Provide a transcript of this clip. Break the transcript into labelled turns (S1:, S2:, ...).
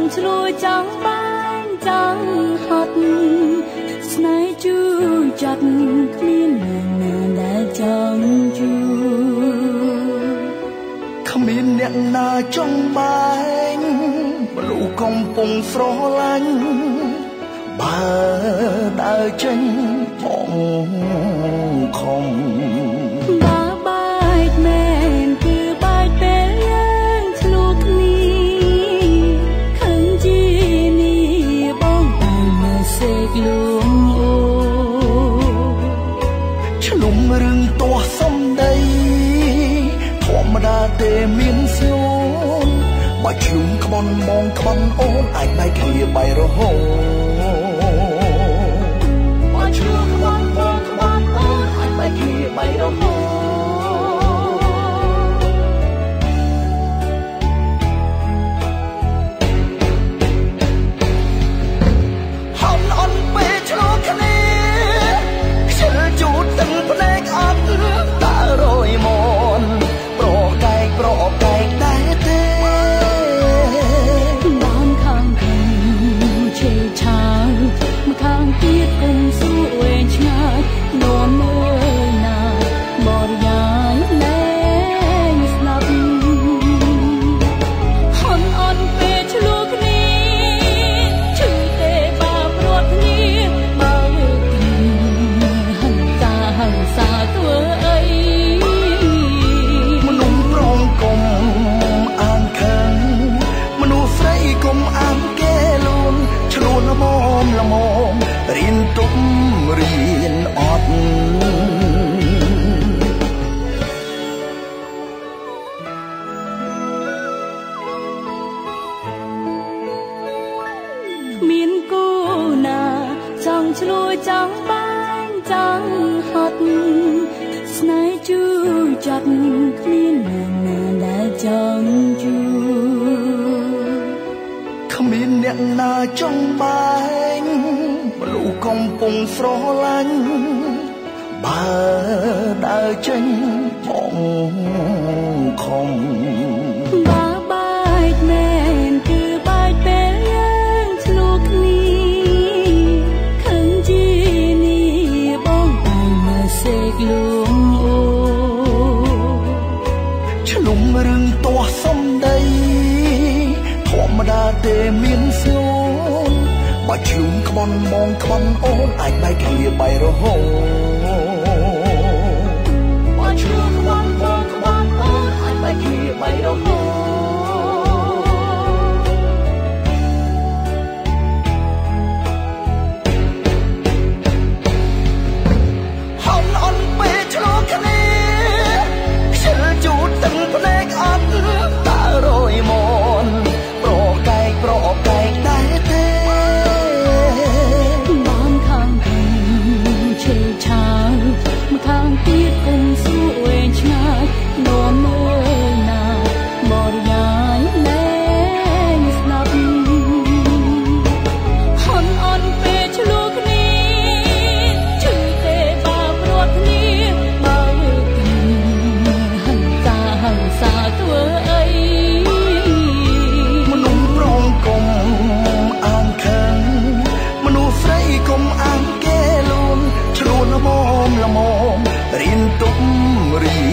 S1: ឆ្លួយចង់បានចង់ហត់ស្នេហ៍ជូរចាត់គ្មានណាដែលចង់ជួ
S2: គ្មានអ្នកណាចង់បែងមនុស្សកំពុងស្រឡាញ់បើដើរចេញបងខំ
S1: បើបែកមែនគឺបែកពេលយើងឆ្លួគ្នាខឹងជានេះបងតែនៅសេកលួងអូ
S2: ឆ្លុំរឿងទាស់សំដីធម្មតាទេមានស្នូលបើឆ្លុំក្បន់បងក្បន់អូនអាចបែកគ្នាបែករហូតបើឆ្លុំក្បន់បងក្បន់អូនអាចបែកគ្នាបែករហូតហំអន់ពេលឆ្លុំគ្នាខ្ជិលជូតទាំងភ្នែកអត់តើរយមនប្រកែកដែរទេ
S1: បានខាងខាងជេរឆាយមកខាងទៀតគុំសួរវែងឆ្ងាយនាំមើលណាបរិយាយលែងស្លាប់ហន់អន់ពេលឆ្លួគ្នាឈឺទេបាព្រាត់គ្នាបើលើកគ្នាហិង្សាធ្វើអី
S2: មនុស្សប្រងគុំអានខឹងមនុស្សស្រីគុំអានគេលូនឆ្លួនល្មមរៀនទុំរៀនអត់
S1: មានគូណាចង់ឆ្លួយចង់បានចង់ហត់ស្នេហ៍ជូរចាត់គ្មានណាដែលចង់ជួ
S2: គ្មានអ្នកណាចង់បែងមនុស្សកំពុងស្រឡាញ់បើដើរចេញបងខំ
S1: បើបែកមែនគឺបែកពេលយើងឆ្លួគ្នាខឹងជានេះបងតែនៅសេកលួងអូ
S2: ឆ្លុំរឿងទាស់សំដីធម្មតាទេមានស្នូលបើឆ្លុំក្បន់បងក្បន់អូនអាចបែកគ្នាបែករហូតបើឆ្លុំក្បន់បងក្បន់អូនអាចបែកគ្នាបែករហូតហំអន់ពេលឆ្លុំគ្នាខ្ជិលជូតទាំងភ្នែកអត់តើរយមនប្រកែកដែរទេ
S1: បានខាងខាងជេរឆាយមកខាងទៀតគុំសួរវែងឆ្ងាយនាំមើលណាបរិយាយលែងស្លាប់ហន់អន់ពេលឆ្លួគ្នាឈឺទេបាព្រាត់គ្នាបើលើកគ្នាហិង្សាធ្វើអី
S2: មនុស្សប្រងគុំអានខឹងមនុស្សស្រីគុំអានគេលូនឆ្លួនល្មមរៀនទុំរៀ